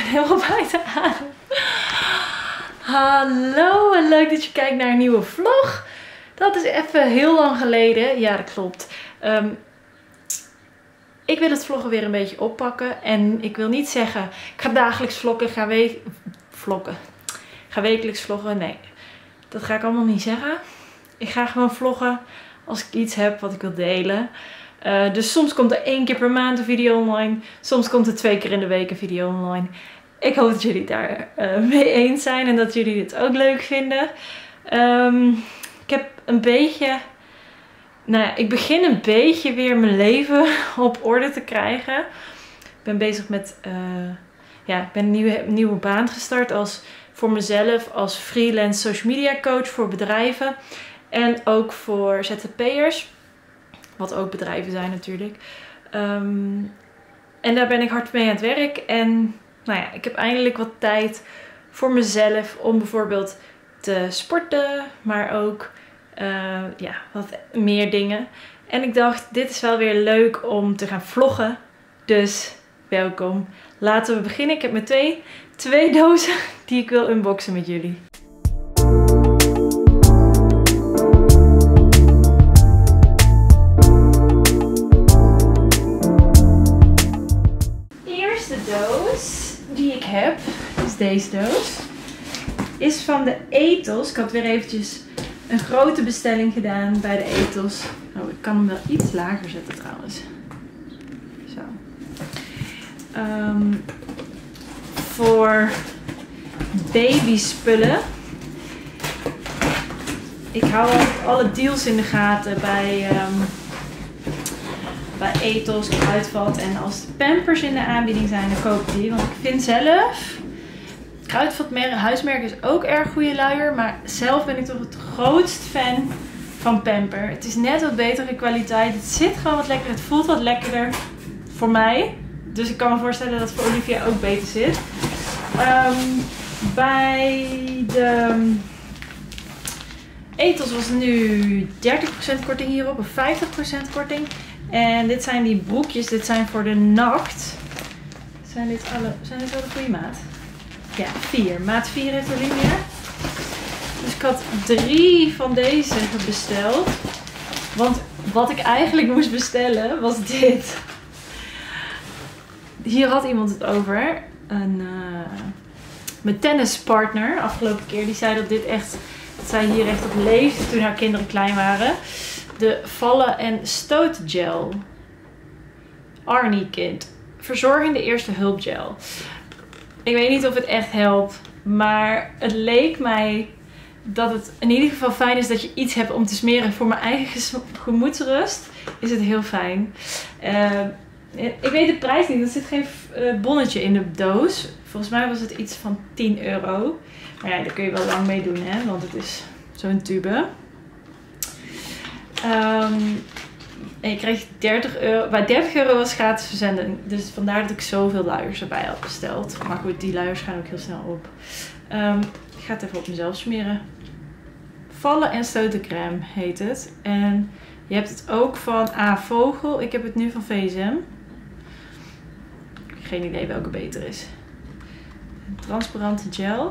helemaal buiten adem. Hallo en leuk dat je kijkt naar een nieuwe vlog. Dat is even heel lang geleden. Ja, dat klopt. Ik wil het vloggen weer een beetje oppakken. En ik wil niet zeggen, ik ga dagelijks vloggen, ga wekelijks vloggen. Nee, dat ga ik allemaal niet zeggen. Ik ga gewoon vloggen als ik iets heb wat ik wil delen. Dus soms komt er 1 keer per maand een video online. Soms komt er 2 keer in de week een video online. Ik hoop dat jullie daar mee eens zijn en dat jullie dit ook leuk vinden. Ik heb een beetje... Nou ja, ik begin een beetje weer mijn leven op orde te krijgen. Ik ben bezig met... ik ben een nieuwe baan gestart voor mezelf als freelance social media coach voor bedrijven. En ook voor ZZP'ers. Wat ook bedrijven zijn natuurlijk. En daar ben ik hard mee aan het werk. En nou ja, ik heb eindelijk wat tijd voor mezelf om bijvoorbeeld te sporten. Maar ook wat meer dingen. En ik dacht, dit is wel weer leuk om te gaan vloggen. Dus welkom. Laten we beginnen. Ik heb mijn twee dozen die ik wil unboxen met jullie. Doos die ik heb, is deze doos, is van de Ethos. Ik had weer eventjes een grote bestelling gedaan bij de Ethos. Oh, ik kan hem wel iets lager zetten trouwens. Zo. Voor babyspullen. Ik hou alle deals in de gaten bij Ethos, Kruidvat. En als de Pampers in de aanbieding zijn, dan koop ik die. Want ik vind zelf, Kruidvat huismerk is ook erg goede luier. Maar zelf ben ik toch het grootst fan van Pamper. Het is net wat betere kwaliteit. Het zit gewoon wat lekker. Het voelt wat lekkerder voor mij. Dus ik kan me voorstellen dat het voor Olivia ook beter zit. Bij de Ethos was nu 30% korting hierop. Of 50% korting. En dit zijn die broekjes. Dit zijn voor de nacht. Zijn dit wel de goede maat? Ja, 4. Maat 4 heeft Olivia. Dus ik had 3 van deze besteld. Want wat ik eigenlijk moest bestellen was dit. Hier had iemand het over. Mijn tennispartner afgelopen keer. Die zei dat zij hier echt op leefde toen haar kinderen klein waren. De vallen- en stootgel. Arnie Kind. Verzorgende eerste hulpgel. Ik weet niet of het echt helpt. Maar het leek mij dat het in ieder geval fijn is dat je iets hebt om te smeren. Voor mijn eigen gemoedsrust is het heel fijn. Ik weet de prijs niet. Er zit geen bonnetje in de doos. Volgens mij was het iets van €10. Maar ja, daar kun je wel lang mee doen, hè. Want het is zo'n tube. En je kreeg €30. Bij €30 was gratis verzending. Dus vandaar dat ik zoveel luiers erbij had besteld. Maar goed, die luiers gaan ook heel snel op. Ik ga het even op mezelf smeren. Vallen en stoten crème heet het. En je hebt het ook van Vogel. Ik heb het nu van VSM. Geen idee welke beter is. Een transparante gel.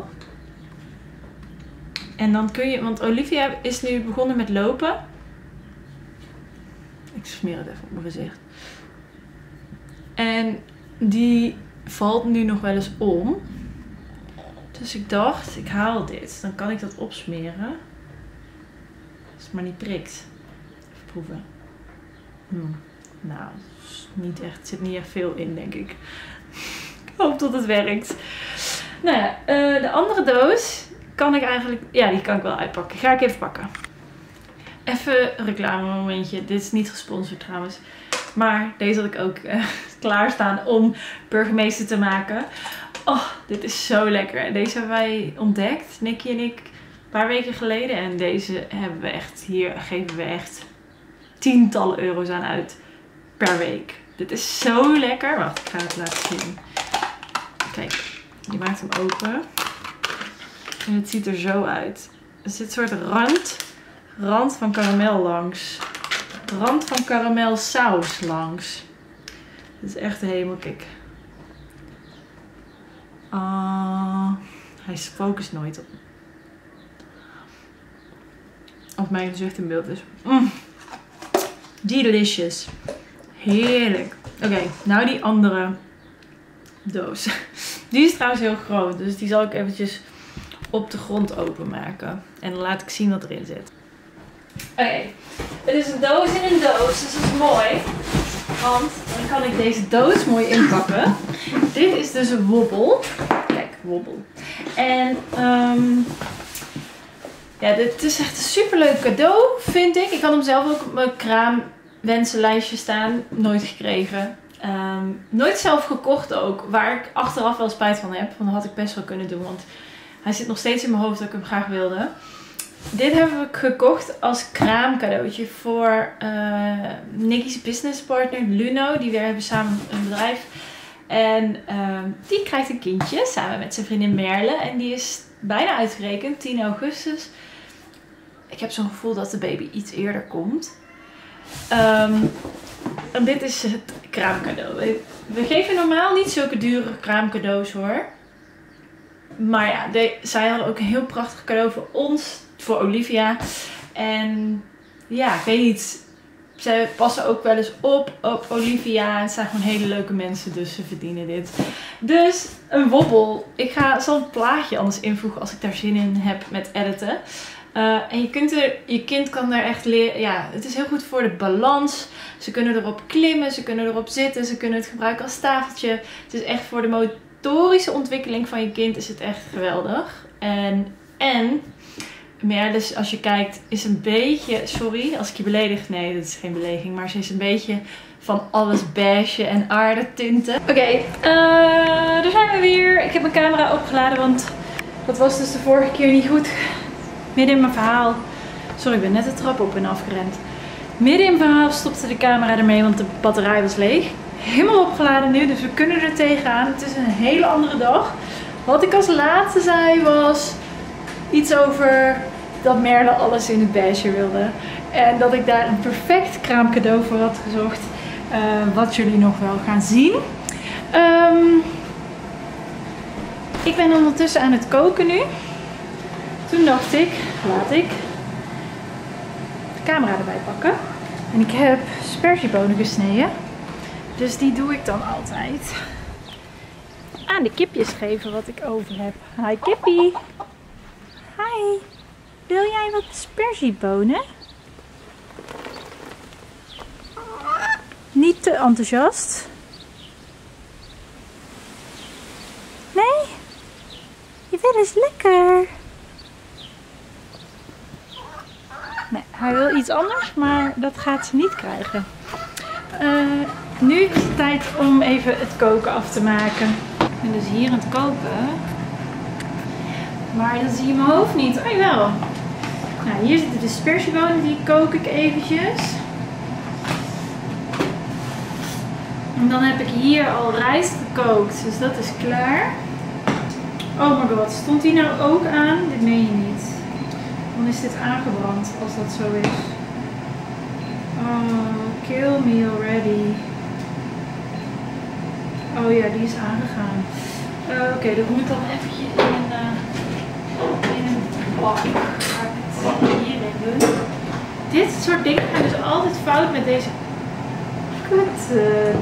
En dan kun je, want Olivia is nu begonnen met lopen. Ik smeer het even op mijn gezicht. En die valt nu nog wel eens om. Dus ik dacht, ik haal dit. Dan kan ik dat opsmeren. Als het maar niet prikt. Even proeven. Nou, niet echt, er zit niet echt veel in, denk ik. Ik hoop dat het werkt. Nou ja, de andere doos kan ik eigenlijk... Ja, die kan ik wel uitpakken. Ga ik even pakken. Even een reclame momentje. Dit is niet gesponsord trouwens. Maar deze had ik ook klaarstaan om burgemeester te maken. Oh, dit is zo lekker. En deze hebben wij ontdekt, Nicky en ik, een paar weken geleden. En deze hebben we echt, hier geven we echt tientallen euro's aan uit per week. Dit is zo lekker. Wacht, ik ga het laten zien. Kijk, je maakt hem open. En het ziet er zo uit. Er zit een soort rand van karamel langs. Rand van karamelsaus langs. Dit is echt de hemel, kijk. Hij focust nooit op. Of mijn gezicht in beeld is. Delicious. Heerlijk. Oké, nou die andere doos. Die is trouwens heel groot. Dus die zal ik eventjes op de grond openmaken. En dan laat ik zien wat erin zit. Oké, het is een doos in een doos. Dus dat is mooi. Want dan kan ik deze doos mooi inpakken. Dit is dus een wobbel. Kijk, wobbel. En ja, dit is echt een superleuk cadeau, vind ik. Ik had hem zelf ook op mijn kraamwensenlijstje staan. Nooit gekregen. Nooit zelf gekocht ook. Waar ik achteraf wel spijt van heb. Want dat had ik best wel kunnen doen. Want hij zit nog steeds in mijn hoofd dat ik hem graag wilde. Dit heb ik gekocht als kraamcadeautje voor Nicky's businesspartner Luno. Die hebben samen een bedrijf. En die krijgt een kindje samen met zijn vriendin Merle. En die is bijna uitgerekend, 10 augustus. Ik heb zo'n gevoel dat de baby iets eerder komt. En dit is het kraamcadeau. We geven normaal niet zulke dure kraamcadeaus hoor. Maar ja, zij hadden ook een heel prachtig cadeau voor ons. Voor Olivia. En ja, ik weet niet. Zij passen ook wel eens op Olivia. Het zijn gewoon hele leuke mensen, dus ze verdienen dit. Dus een wobbel. Ik zal een plaatje anders invoegen als ik daar zin in heb met editen. En je kind kan daar echt leren. Ja, het is heel goed voor de balans. Ze kunnen erop klimmen, ze kunnen erop zitten, ze kunnen het gebruiken als tafeltje. Het is echt voor de motorische ontwikkeling van je kind is het echt geweldig. En Merle, als je kijkt, is een beetje, sorry als ik je beledig, nee dat is geen belediging, maar ze is een beetje van alles beige en aardetinten. Oké, daar zijn we weer. Ik heb mijn camera opgeladen, want dat was dus de vorige keer niet goed. Midden in mijn verhaal, sorry ik ben net de trap op en afgerend. Midden in mijn verhaal stopte de camera ermee, want de batterij was leeg. Helemaal opgeladen nu, dus we kunnen er tegenaan. Het is een hele andere dag. Wat ik als laatste zei was iets over dat Merle alles in het beige wilde. En dat ik daar een perfect kraamcadeau voor had gezocht. Wat jullie nog wel gaan zien. Ik ben ondertussen aan het koken nu. Toen dacht ik, laat ik de camera erbij pakken. En ik heb sperziebonen gesneden. Dus die doe ik dan altijd aan de kipjes geven wat ik over heb. Hi kippie. Hi. Wil jij wat sperziebonen? Niet te enthousiast. Nee? Je wil eens lekker. Nee, hij wil iets anders, maar dat gaat ze niet krijgen. Nu is het tijd om even het koken af te maken. Ik ben dus hier aan het koken. Maar dan zie je mijn hoofd niet. Oh jawel. Nou, hier zitten de sperziebonen, die kook ik eventjes. En dan heb ik hier al rijst gekookt, dus dat is klaar. Oh my god, stond die nou ook aan? Dit meen je niet. Dan is dit aangebrand, als dat zo is. Oh, kill me already. Oh ja, die is aangegaan. Oké, dat moet dan eventjes in een bak. Ga ik het hierin doen. Dit soort dingen gaan dus altijd fout met deze kut.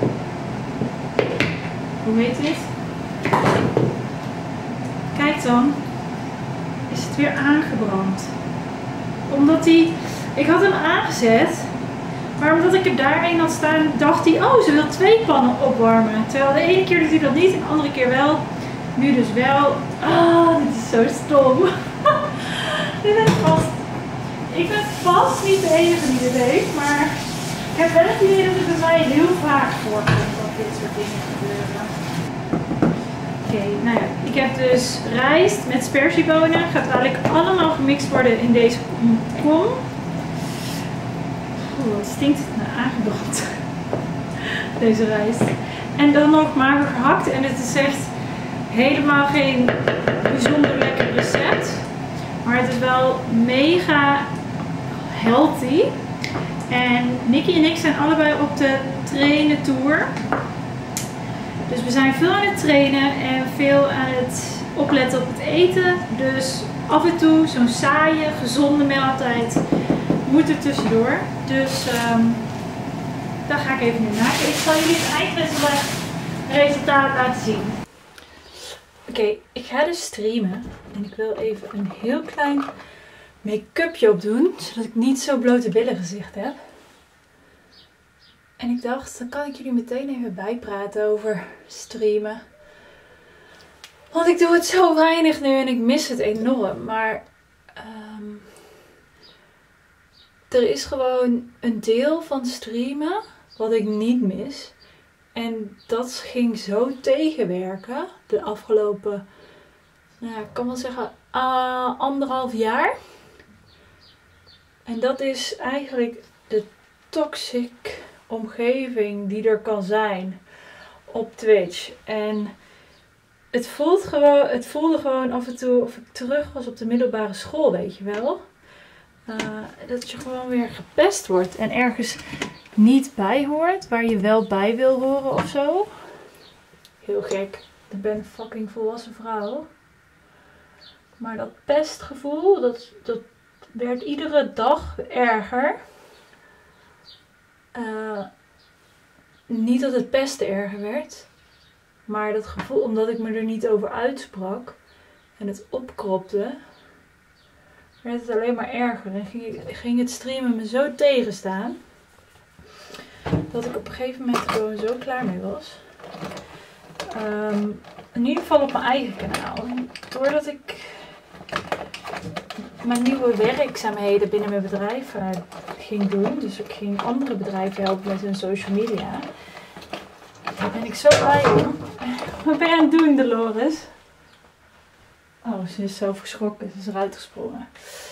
Hoe heet dit? Kijk dan. Is het weer aangebrand. Omdat ik had hem aangezet. Maar omdat ik er daarin had staan, dacht hij, oh ze wil 2 pannen opwarmen. Terwijl de ene keer doet hij dat niet en de andere keer wel. Nu dus wel. Ah, dit is zo stom. Ik ben vast niet de enige die dit heeft, maar ik heb wel het idee dat het bij mij heel vaak voorkomt dat dit soort dingen gebeuren. Oké, nou ja, ik heb dus rijst met sperziebonen. Gaat eigenlijk allemaal gemixt worden in deze kom. Oeh, wat stinkt het naar aangebrand. Deze rijst. En dan nog mager gehakt. En het is echt helemaal geen bijzonder lekker recept. Maar het is wel mega healthy. En Nicky en ik zijn allebei op de trainen tour. Dus we zijn veel aan het trainen en veel aan het opletten op het eten. Dus af en toe zo'n saaie, gezonde maaltijd moet er tussendoor. Dus daar ga ik even nu maken. Ik zal jullie het eindresultaat laten zien. Oké, ik ga dus streamen. En ik wil even een heel klein make-upje opdoen. Zodat ik niet zo blote billen gezicht heb. En ik dacht, dan kan ik jullie meteen even bijpraten over streamen. Want ik doe het zo weinig nu en ik mis het enorm. Maar er is gewoon een deel van streamen wat ik niet mis. En dat ging zo tegenwerken de afgelopen, nou, ik kan wel zeggen, 1,5 jaar. En dat is eigenlijk de toxic omgeving die er kan zijn op Twitch. En het voelde gewoon af en toe of ik terug was op de middelbare school, weet je wel. Dat je gewoon weer gepest wordt en ergens niet bij hoort, waar je wel bij wil horen of zo. Heel gek. Ik ben een fucking volwassen vrouw. Maar dat pestgevoel, dat werd iedere dag erger. Niet dat het pesten erger werd. Maar dat gevoel, omdat ik me er niet over uitsprak. En het opkropte. Werd het alleen maar erger. En ging het streamen me zo tegenstaan. Dat ik op een gegeven moment gewoon zo klaar mee was. In ieder geval op mijn eigen kanaal. Doordat ik mijn nieuwe werkzaamheden binnen mijn bedrijf ging doen. Dus ik ging andere bedrijven helpen met hun social media. Daar ben ik zo blij om. Wat ben je aan het doen, Dolores? Oh, ze is zo geschrokken. Ze is eruit gesprongen.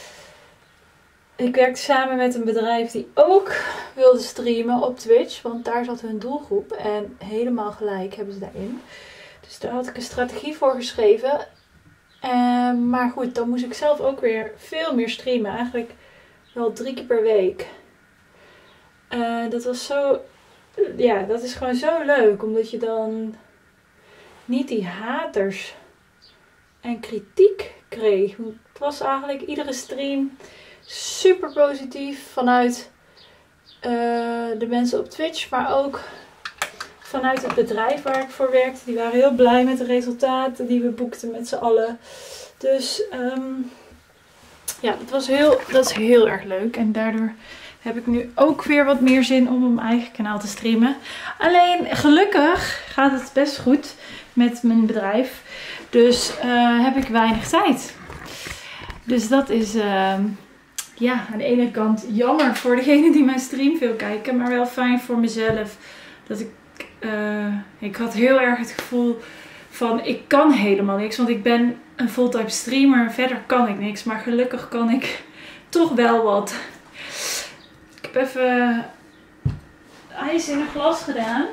Ik werkte samen met een bedrijf die ook wilde streamen op Twitch. Want daar zat hun doelgroep. En helemaal gelijk hebben ze daarin. Dus daar had ik een strategie voor geschreven. Maar goed, dan moest ik zelf ook weer veel meer streamen. Eigenlijk wel 3 keer per week. Dat was zo... Ja, dat is gewoon zo leuk. Omdat je dan niet die haters en kritiek kreeg. Het was eigenlijk iedere stream super positief vanuit de mensen op Twitch. Maar ook vanuit het bedrijf waar ik voor werkte. Die waren heel blij met de resultaten die we boekten met z'n allen. Dus ja, dat is heel erg leuk. En daardoor heb ik nu ook weer wat meer zin om op mijn eigen kanaal te streamen. Alleen gelukkig gaat het best goed met mijn bedrijf. Dus heb ik weinig tijd. Dus dat is ja, aan de ene kant jammer voor degene die mijn stream veel kijken. Maar wel fijn voor mezelf. Dat ik had heel erg het gevoel van ik kan helemaal niks. Want ik ben een fulltime streamer. Verder kan ik niks. Maar gelukkig kan ik toch wel wat. Ik heb even ijs in een glas gedaan.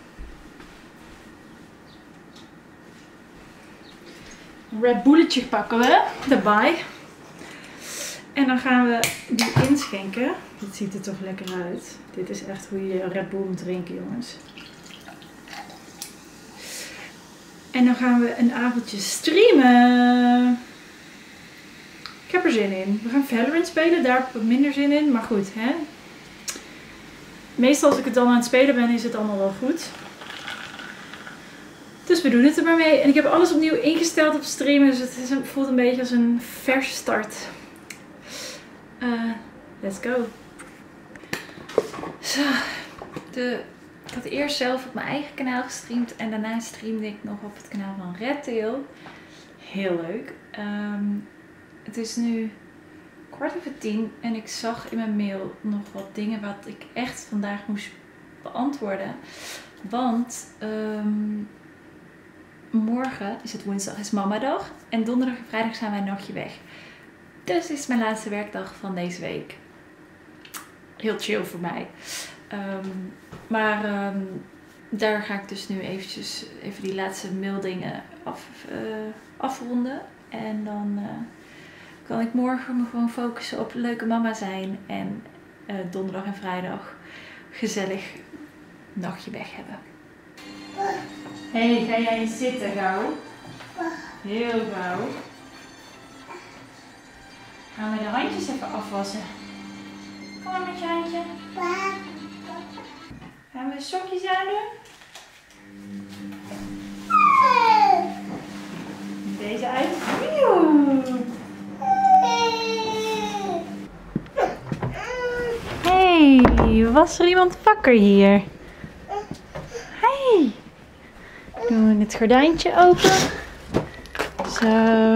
Een Red Bulletje pakken we erbij. En dan gaan we die inschenken. Dit ziet er toch lekker uit. Dit is echt hoe je Red Bull moet drinken, jongens. En dan gaan we een avondje streamen. Ik heb er zin in. We gaan Valorant spelen. Daar heb ik wat minder zin in. Maar goed, hè. Meestal als ik het dan aan het spelen ben, is het allemaal wel goed. Dus we doen het er maar mee. En ik heb alles opnieuw ingesteld op streamen. Dus het voelt een beetje als een verse start. Let's go. Zo. Ik had eerst zelf op mijn eigen kanaal gestreamd. En daarna streamde ik nog op het kanaal van Redtail. Heel leuk. Het is nu 9:15 en ik zag in mijn mail nog wat dingen wat ik echt vandaag moest beantwoorden. Want morgen is het woensdag, is mamadag. En donderdag en vrijdag zijn wij een nachtje weg. Dus dit is mijn laatste werkdag van deze week. Heel chill voor mij. Maar daar ga ik dus nu eventjes even die laatste maildingen afronden. En dan kan ik morgen me gewoon focussen op leuke mama zijn. En donderdag en vrijdag gezellig nachtje weg hebben. Hé, ga jij eens zitten gauw? Heel gauw. Gaan we de handjes even afwassen. Kom maar met je handje. Gaan we de sokjes aan doen? Deze uit. Hey, was er iemand wakker hier? Hey. Doen we het gordijntje open. Zo.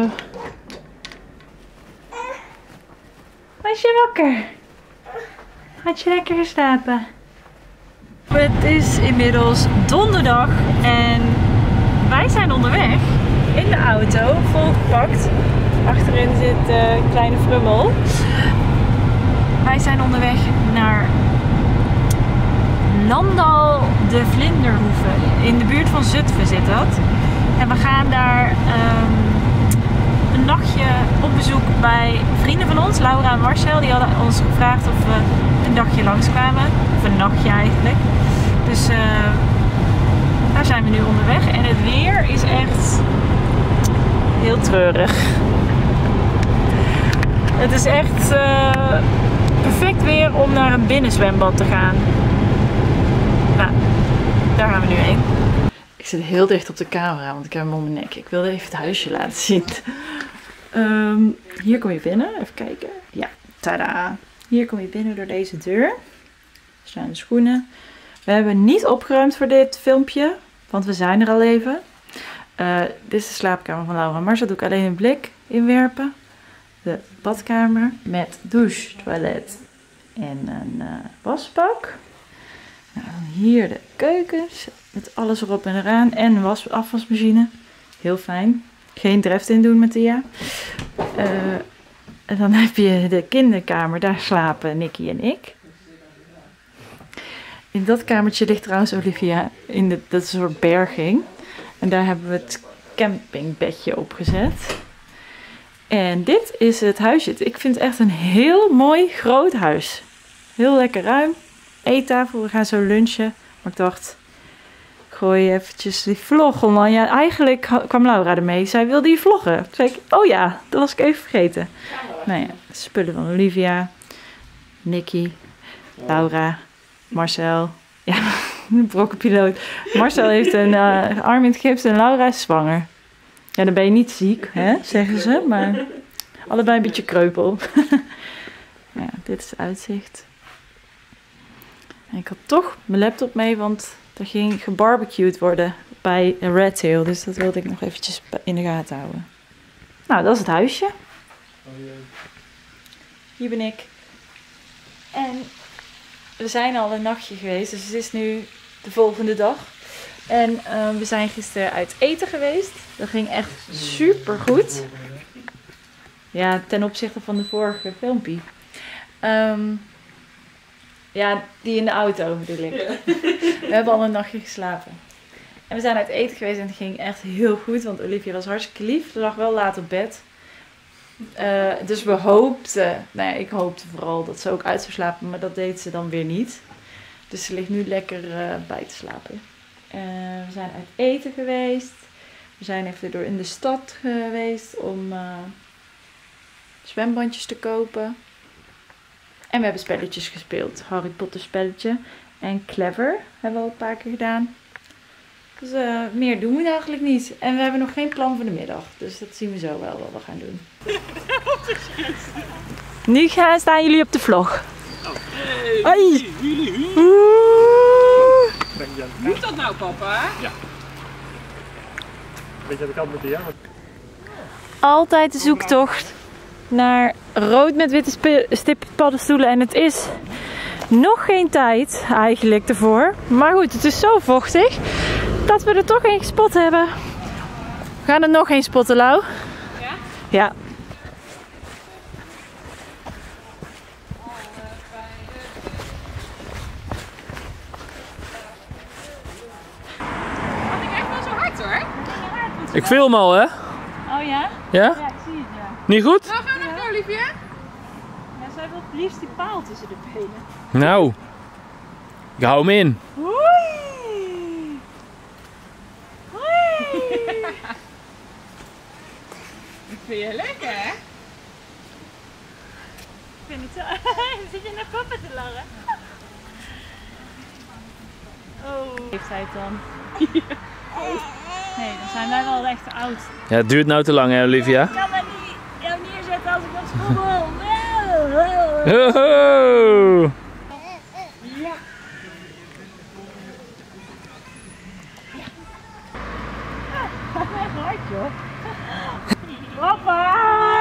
Was je wakker? Had je lekker geslapen? Het is inmiddels donderdag en wij zijn onderweg in de auto, volgepakt. Achterin zit een kleine frummel. Wij zijn onderweg naar Landal de Vlinderhoeve. In de buurt van Zutphen zit dat. En we gaan daar een nachtje op bezoek bij vrienden van ons, Laura en Marcel. Die hadden ons gevraagd of we een dagje langskwamen. Of een nachtje eigenlijk. Dus daar zijn we nu onderweg. En het weer is echt heel treurig. Het is echt perfect weer om naar een binnenzwembad te gaan. Nou, daar gaan we nu heen. Ik zit heel dicht op de camera, want ik heb hem om mijn nek. Ik wilde even het huisje laten zien. Hier kom je binnen. Even kijken. Ja, tada. Hier kom je binnen door deze deur. Er staan de schoenen. We hebben niet opgeruimd voor dit filmpje, want we zijn er al even. Dit is de slaapkamer van Laura en Marcel. Doe ik alleen een blik inwerpen. De badkamer met douche, toilet en een wasbak. Nou, dan hier de keukens met alles erop en eraan en een afwasmachine. Heel fijn. Geen dreft in doen met Thea. En dan heb je de kinderkamer. Daar slapen Nicky en ik. In dat kamertje ligt trouwens Olivia in dat is een soort berging. En daar hebben we het campingbedje opgezet. En dit is het huisje. Ik vind het echt een heel mooi groot huis. Heel lekker ruim. Eettafel, we gaan zo lunchen. Maar ik dacht, ik gooi eventjes die vlog online. Ja, eigenlijk kwam Laura ermee. Zij wilde die vloggen. Toen zei ik, oh ja, dat was ik even vergeten. Nou ja, spullen van Olivia, Nicky, Laura, Marcel. Ja, een brokkenpiloot. Marcel heeft een arm in het gips en Laura is zwanger. Ja, dan ben je niet ziek, hè, zeggen ze. Maar allebei een beetje kreupel. Ja, dit is het uitzicht. En ik had toch mijn laptop mee, want er ging gebarbecued worden bij Red Tail. Dus dat wilde ik nog eventjes in de gaten houden. Nou, dat is het huisje. Hier ben ik. En we zijn al een nachtje geweest, dus het is nu de volgende dag. En we zijn gisteren uit eten geweest. Dat ging echt super goed. Ja, ten opzichte van de vorige filmpje. Ja, die in de auto bedoel ik. Ja. We hebben al een nachtje geslapen. En we zijn uit eten geweest en het ging echt heel goed. Want Olivia was hartstikke lief. Ze lag wel laat op bed. Dus we hoopten, nou ja, ik hoopte vooral dat ze ook uit zou slapen. Maar dat deed ze dan weer niet. Dus ze ligt nu lekker bij te slapen. We zijn uit eten geweest. We zijn even door in de stad geweest om zwembandjes te kopen. En we hebben spelletjes gespeeld. Harry Potter spelletje. En Clever hebben we al een paar keer gedaan. Dus meer doen we eigenlijk niet. En we hebben nog geen plan voor de middag. Dus dat zien we zo wel wat we gaan doen. Nu staan jullie op de vlog. Hoi! Moet dat nou, papa? Ja. Weet je wat ik altijd met die aan? Altijd de zoektocht naar rood met witte stippen paddenstoelen. En het is nog geen tijd eigenlijk ervoor. Maar goed, het is zo vochtig dat we er toch één gespot hebben. We gaan er nog één spotten, Lau. Ja? Ja. Ik film al, hè? Oh ja? Ja? Ja, ik zie het, ja. Niet goed? Nou, gaan we nog door, Olivia? Ja, zij wil het liefst die paal tussen de benen. Nou, ik hou hem in. Oei! Dat vind je lekker, hè? Ik vind het zo... Zit je naar papa te lachen? Oh. Heeft hij het dan? Nee, dan zijn wij wel echt te oud. Ja, het duurt nou te lang, hè, Olivia? Ik kan me niet jou neerzetten als ik op school wil. Ho-ho! Ja. Hard, joh. Papa!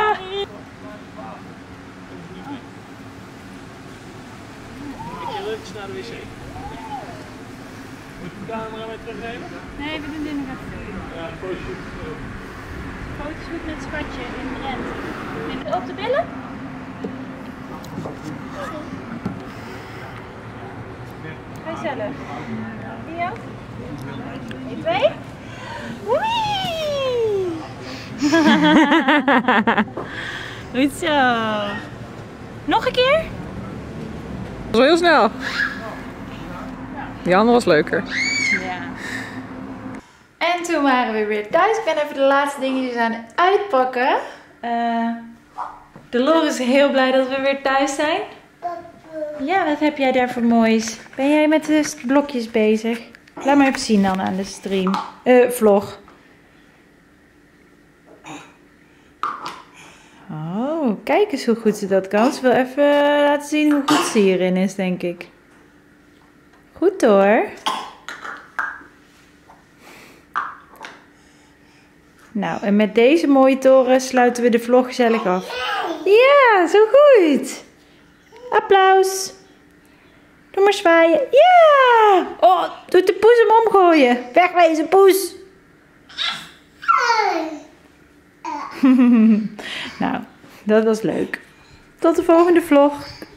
Ik wil eventjes naar de wc. Moet ik de camera mee terugnemen? Nee, we doen dit nog even. Ja, een fotoshoot. Fotoshoot met schatje in Drenthe. Op de billen? Ga je zelf? Ja? 1, 2. Oei! Goed zo. Nog een keer? Dat was heel snel. Die andere was leuker. Ja. En toen waren we weer thuis. Ik ben even de laatste dingetjes aan het uitpakken. Dolores is heel blij dat we weer thuis zijn. Ja, wat heb jij daar voor moois? Ben jij met de blokjes bezig? Laat maar even zien dan aan de stream. Vlog. Oh, kijk eens hoe goed ze dat kan. Ze wil even laten zien hoe goed ze hierin is, denk ik. Goed hoor. Nou, en met deze mooie toren sluiten we de vlog gezellig af. Ja, zo goed. Applaus. Doe maar zwaaien. Ja! Oh, doet de poes hem omgooien. Wegwezen, poes. Nou, dat was leuk. Tot de volgende vlog.